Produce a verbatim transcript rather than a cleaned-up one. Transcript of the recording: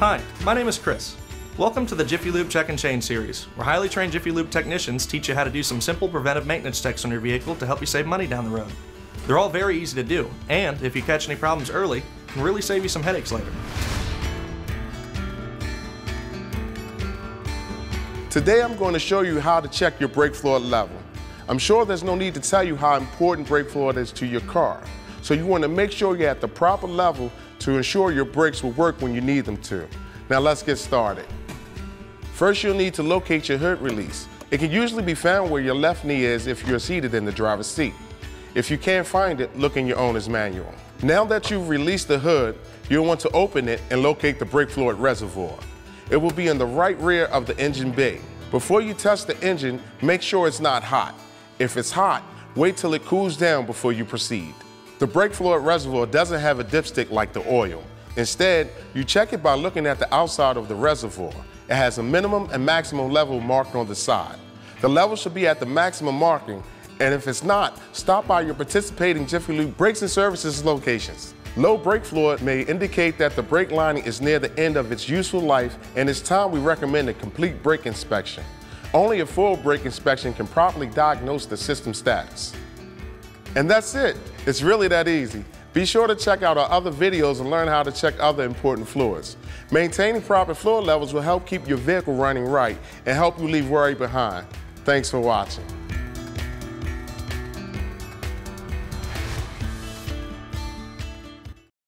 Hi, my name is Chris. Welcome to the Jiffy Lube Check and Change series, where highly trained Jiffy Lube technicians teach you how to do some simple preventive maintenance checks on your vehicle to help you save money down the road. They're all very easy to do, and if you catch any problems early, can really save you some headaches later. Today I'm going to show you how to check your brake fluid level. I'm sure there's no need to tell you how important brake fluid is to your car, so you want to make sure you're at the proper level to ensure your brakes will work when you need them to. Now let's get started. First, you'll need to locate your hood release. It can usually be found where your left knee is if you're seated in the driver's seat. If you can't find it, look in your owner's manual. Now that you've released the hood, you'll want to open it and locate the brake fluid reservoir. It will be in the right rear of the engine bay. Before you test the engine, make sure it's not hot. If it's hot, wait till it cools down before you proceed. The brake fluid reservoir doesn't have a dipstick like the oil. Instead, you check it by looking at the outside of the reservoir. It has a minimum and maximum level marked on the side. The level should be at the maximum marking, and if it's not, stop by your participating Jiffy Lube Brakes and Services locations. Low brake fluid may indicate that the brake lining is near the end of its useful life, and it's time we recommend a complete brake inspection. Only a full brake inspection can properly diagnose the system status. And that's it. It's really that easy. Be sure to check out our other videos and learn how to check other important fluids. Maintaining proper fluid levels will help keep your vehicle running right and help you leave worry behind. Thanks for watching.